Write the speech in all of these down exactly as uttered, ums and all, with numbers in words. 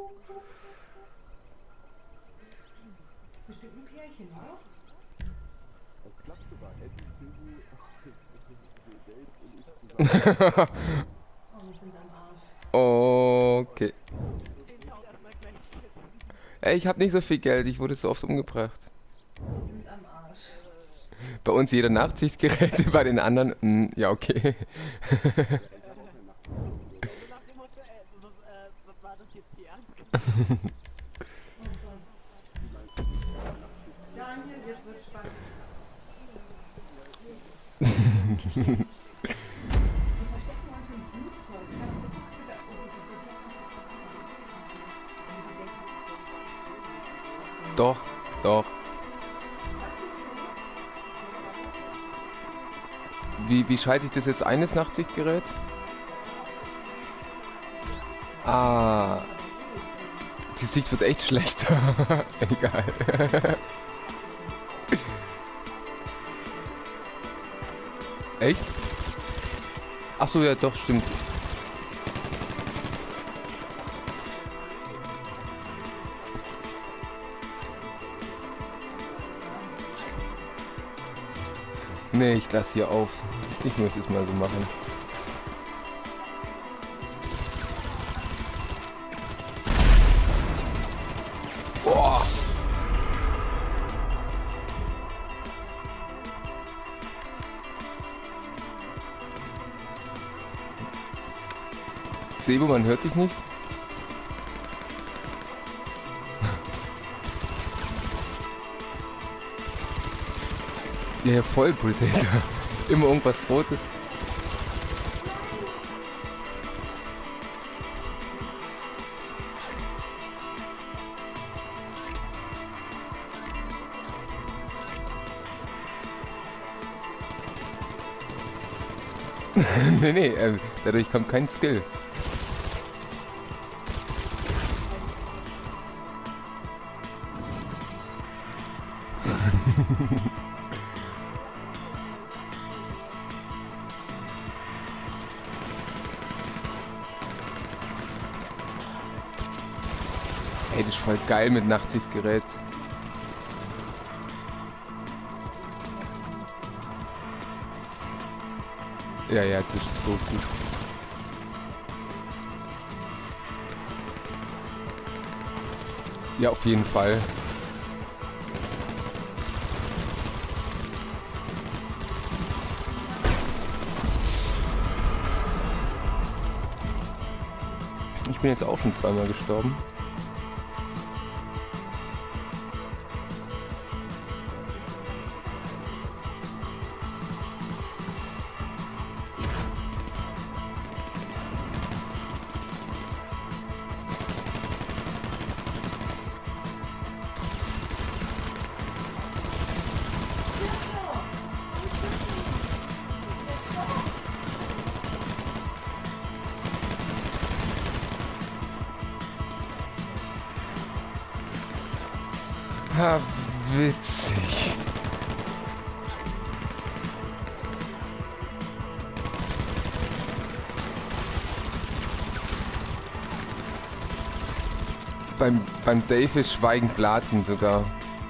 ist bestimmt ein Pärchen, oder? Das klappt sogar. Eddie, Tilly, und ich zusammen. Oh, wir sind am Arsch. Okay. Ey, ich habe nicht so viel Geld, ich wurde so oft umgebracht. Wir sind am Arsch. Bei uns jeder Nachtsichtgeräte, bei den anderen, mh, ja okay. Daniel, jetzt wird spannend. Wir verstecken uns im Flugzeug. Kannst du guckst bitte. Doch, doch. Wie, wie schalte ich das jetzt ein, das Nachtsichtgerät? Ah. Die Sicht wird echt schlechter. Egal. Echt? Ach so, ja, doch, stimmt. Nee, ich lasse hier auf. Ich möchte es mal so machen. Boah. Sebo, man hört dich nicht. Ja, ja, voll Predator. Immer irgendwas Rotes. Nee, nee, äh, dadurch kommt kein Skill. Ey, das ist voll geil mit Nachtsichtgerät. Ja, ja, das ist so gut. Ja, auf jeden Fall. Ich bin jetzt auch schon zweimal gestorben. Ha, witzig. Beim, beim Dave ist Schweigen Platin sogar.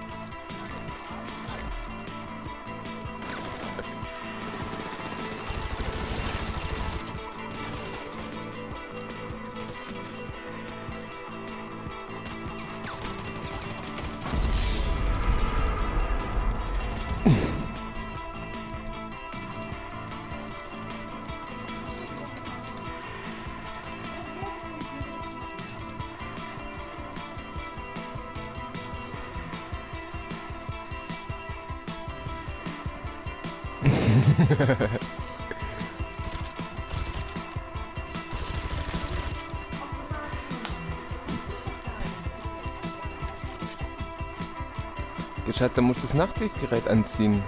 Jetzt hat er muss das Nachtsichtgerät anziehen.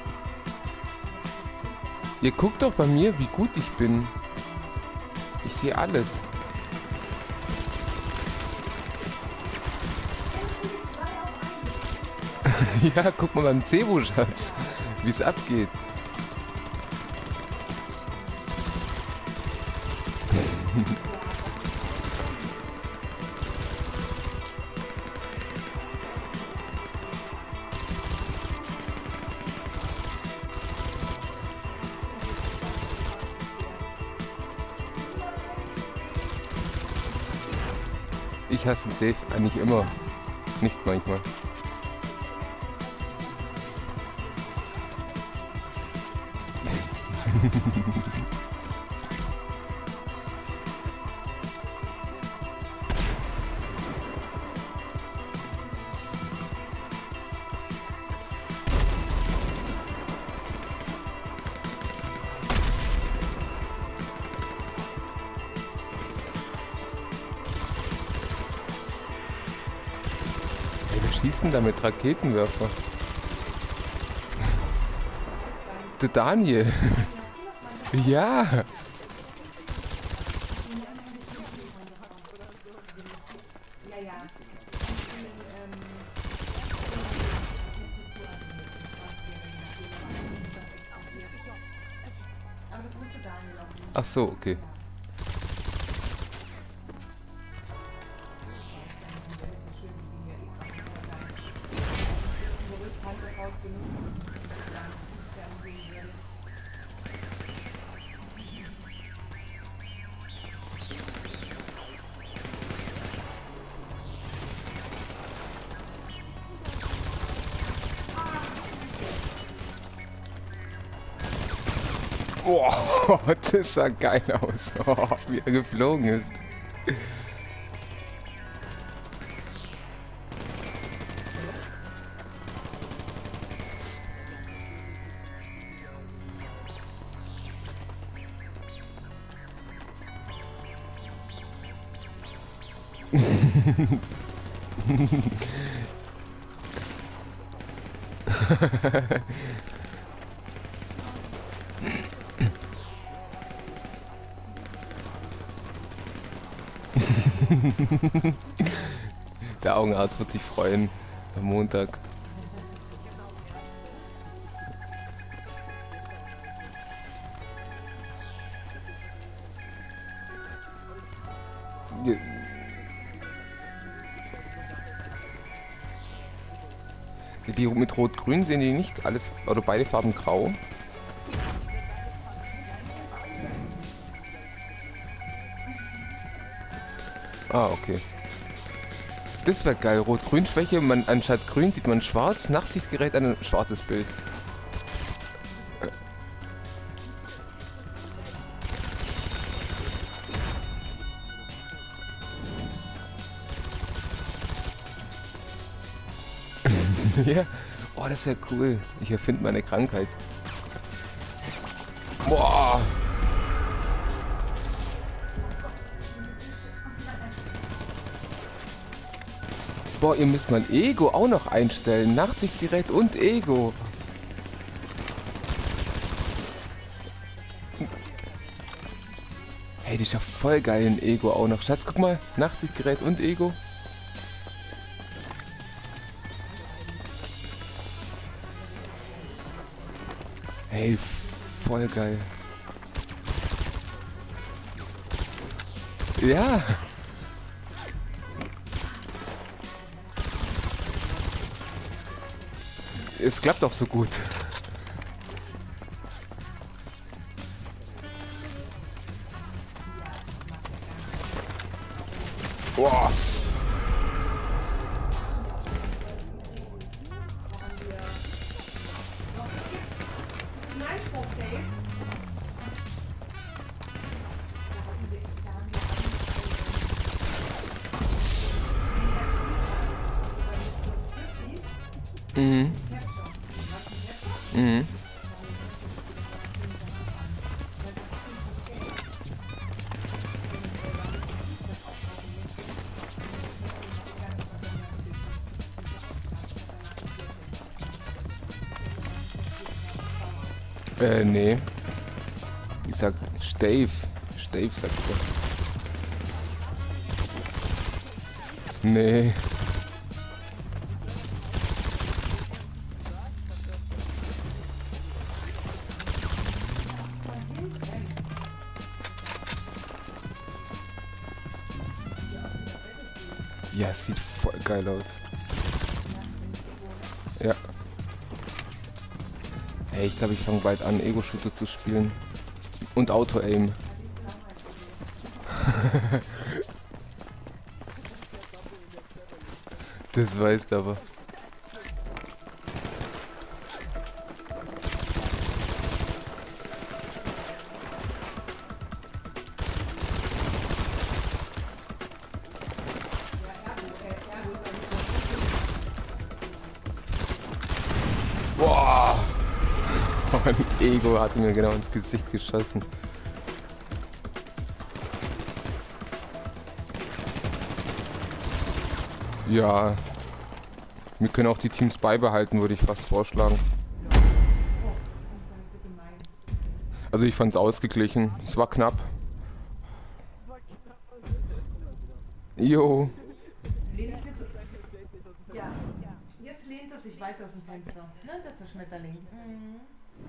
Ihr guckt doch bei mir, wie gut ich bin. Ich sehe alles. Ja, guck mal beim Cebo, Schatz, wie es abgeht. Ich hasse Dave eigentlich immer. Nicht manchmal. Schießen da mit Raketenwerfer? Der Daniel. Ja. Ja, ja. Aber das musste Daniel auch nicht. Ach so, okay. Boah, das sah geil aus, oh, wie er geflogen ist. Der Augenarzt wird sich freuen am Montag. Die mit Rot-Grün sehen die nicht alles, oder beide Farben grau? Ah, okay. Das wäre geil. Rot-Grün-Schwäche, man anstatt grün sieht man schwarz, Nachtsichtgerät ein schwarzes Bild. Ja. Oh, das ist ja cool. Ich erfinde meine Krankheit. Boah. Boah, ihr müsst mein Ego auch noch einstellen. Nachtsichtgerät und Ego. Hey, das ist ja voll geil, ein Ego auch noch. Schatz, guck mal. Nachtsichtgerät und Ego. Hey, voll geil. Ja. Es klappt auch so gut. Boah. Mhm. Mhm. Äh, nee. Ich sag Stave. Stave sagt er. Nee. Ja, sieht voll geil aus. Ja. Hey, ich glaube, ich fange bald an, Ego-Shooter zu spielen. Und Auto-Aim. Das weißt du aber. Boah! Mein Ego hat mir genau ins Gesicht geschossen. Ja. Wir können auch die Teams beibehalten, würde ich fast vorschlagen. Also ich fand es ausgeglichen. Es war knapp. Jo. Lehnt es nicht so. Ja, jetzt lehnt er sich weiter aus dem Fenster. Ne, der Zerschmetterling. Mhm.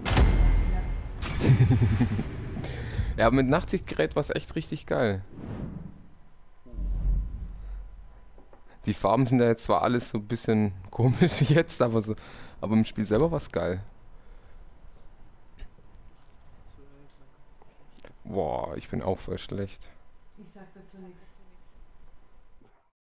Ja, mit Nachtsichtgerät war es echt richtig geil. Die Farben sind ja jetzt zwar alles so ein bisschen komisch jetzt, aber so, aber im Spiel selber war es geil. Boah, ich bin auch voll schlecht. Ich sag dazu nichts.